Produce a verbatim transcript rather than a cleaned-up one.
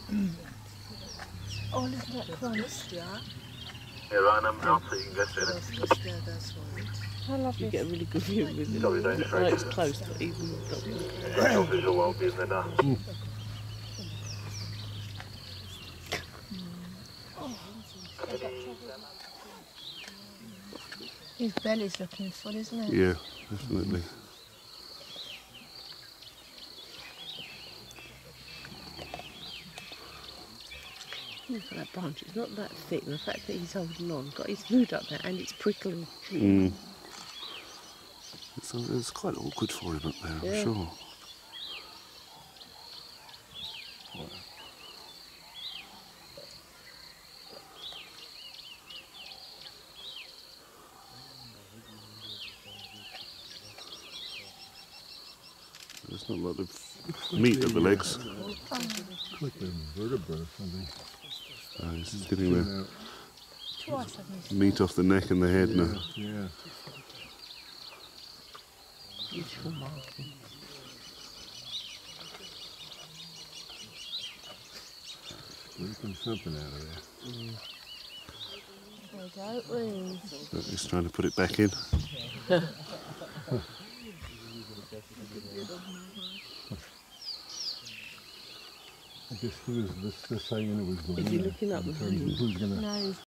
Oh, look at that crunch. Yeah. Yeah, right, I'm out so you can go straight in. That's just there, that's right. I love You this. get a really good view with it. Probably don't I know straight it's in. close, but even not good. Yeah, your visual well-being then, uh, His belly's looking full, isn't it? Yeah, definitely. Look at that branch, it's not that thick. The fact that he's holding on, got his food up there and it's prickling. Mm. It's, it's quite awkward for him up there, Yeah. I'm sure. There's not a lot of meat at the legs. Like a vertebra or something. Uh, he's just getting the Twice I've missed. meat off the neck and the head now. Yeah. Beautiful marking. Scraping something out of there. Mm. There we go. Ooh. But he's trying to put it back in. I guess he was just, just saying it was the Is he winner looking up in the terms of view? who's gonna No, he's